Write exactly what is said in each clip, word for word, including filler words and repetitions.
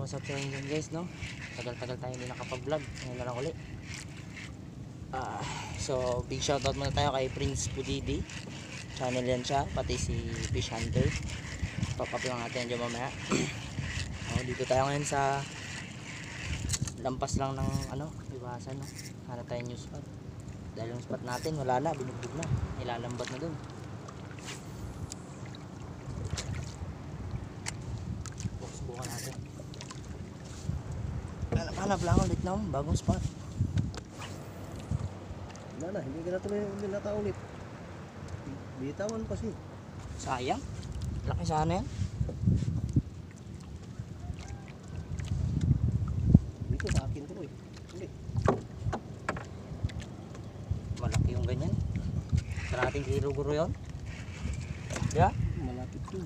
what's up sa inyo guys, no? Tagal-tagal tayo hindi nakapag-vlog. Ngayon na lang ulit. Uh, so, big shoutout muna tayo kay Prince Pudidi. Channel yan siya, pati si Fish Hunter. Pop-up lang natin dyan mamaya. Oh, dito tayo ngayon sa lampas lang ng ano, iwasan, no? Hanap tayo new spot. Dahil yung spot natin, wala na, binugbog na. Nilalambat na dun. Subukan natin. Hanap lang ulit ng bagong spot. Wala na, hindi ka na tuloy hindi nata ulit. Bitawan pa siya. Sayang. Laki sana yan. Dito sa akin tuloy. Hindi. Malaki yung ganyan. Karating kilo guro yun. Yeah? Malapit yun.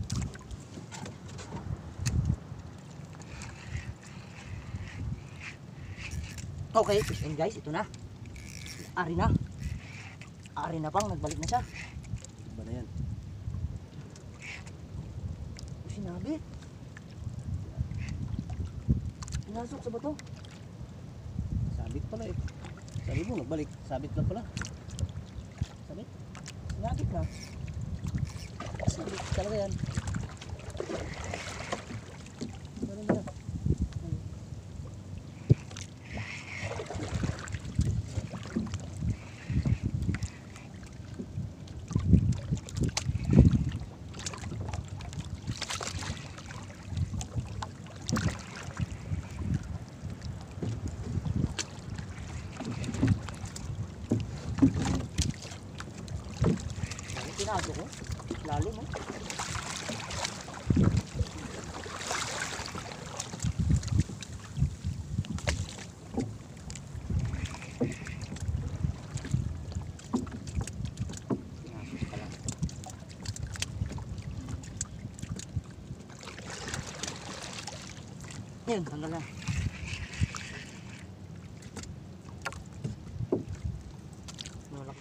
Okay, fish in guys, ito na. Ari na. Ari na pang, nagbalik na siya. Iba na yan. Ito sinabi. Pinasok sa bato. Sabit pala eh. Sabi mo, nagbalik. Sabit lang pala. Sabit? Sinabit na. Sabit talaga yan. Ganun na. Pinasok ko. Lalo mo. Pinasok ka lang. Yun, tanggal na. Malaki.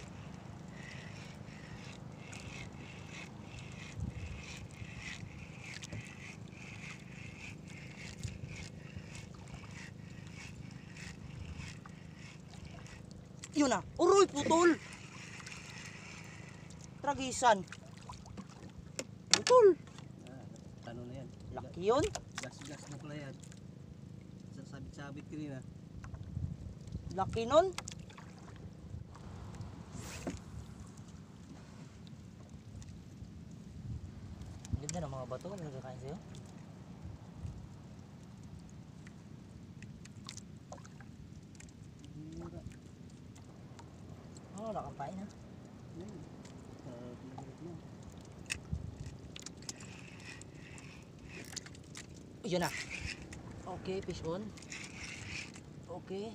Yun na. Uroy, putol. Tragisan. Putol. Ah, ano na yan? Laki yun. Gas-gas na pala yan. Sabit-sabit kanina. Laki nun. Ang ganda ng mga bato. Ano nagkakain sa'yo? Mura. Oo, oh, nakapain ha. Ayun. Ah, pinagulot mo. Yun na. Okay, fish on. Okay.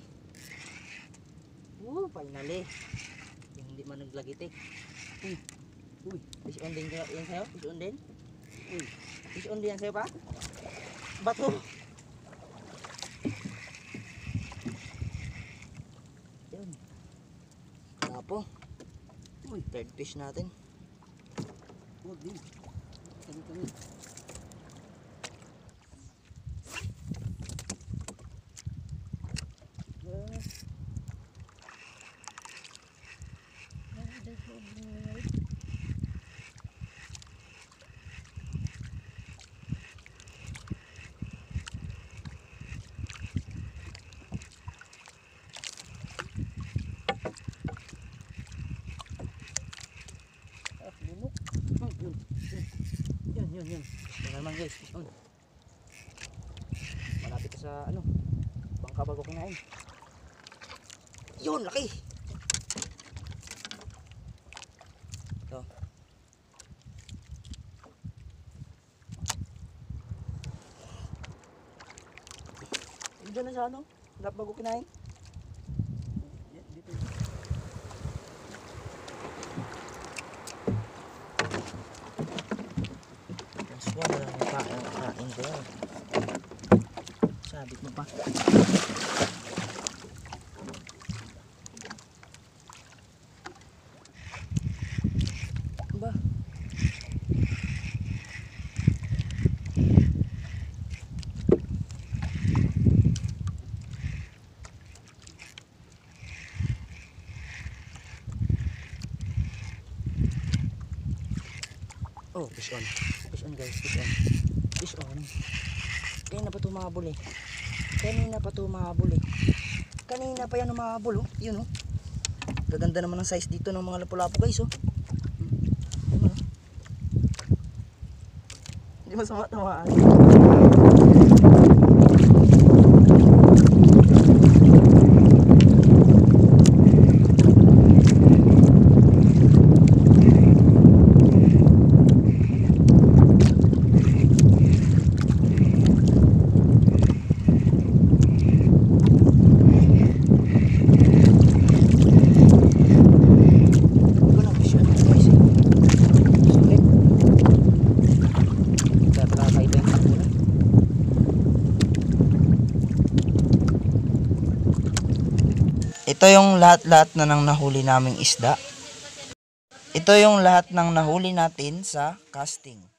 Woo, finally. Yung hindi man naglagitik. Uy. Uy, fish on din yan sa'yo? Fish on din? Uy, fish on din yan sa'yo pa? Bato. Yun. Tapo. Uy, third fish natin. Huwag din. Kami-kami. Yun, yun, yun. Ito naman guys, fish on. Malapit ka sa ano, bangka bago kinain. Yun, laki. Ito. Diyan na sa ano, dapat bago kinain. Yan, dito. Wala lang yung kain, kain ko yan. Sabit mo pa. Ba? Oh, Fish on. Fish on guys, fish on. Fish on. Kanina pa ito mahabol eh. Kanina pa ito mahabol eh. Kanina pa yan mahabol oh. Yun oh. Gaganda naman ng size dito ng mga lapu-lapu guys oh. Hmm. Oh. Hindi masama tamaan. Ito yung lahat-lahat na nang nahuli naming isda. Ito yung lahat ng nahuli natin sa casting.